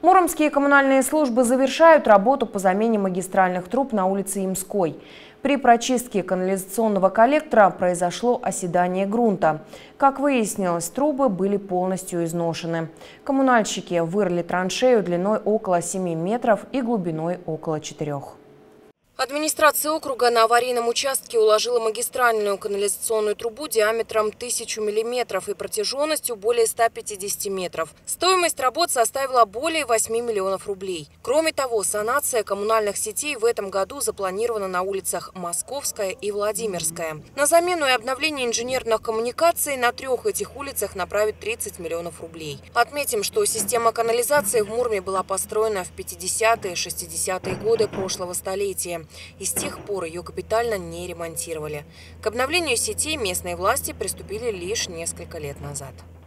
Муромские коммунальные службы завершают работу по замене магистральных труб на улице Имской. При прочистке канализационного коллектора произошло оседание грунта. Как выяснилось, трубы были полностью изношены. Коммунальщики вырыли траншею длиной около 7 метров и глубиной около 4. Администрация округа на аварийном участке уложила магистральную канализационную трубу диаметром 1000 миллиметров и протяженностью более 150 метров. Стоимость работ составила более 8 миллионов рублей. Кроме того, санация коммунальных сетей в этом году запланирована на улицах Московская и Владимирская. На замену и обновление инженерных коммуникаций на 3 этих улицах направят 30 миллионов рублей. Отметим, что система канализации в Муроме была построена в 50-е, 60-е годы прошлого столетия. И с тех пор ее капитально не ремонтировали. К обновлению сетей местные власти приступили лишь несколько лет назад.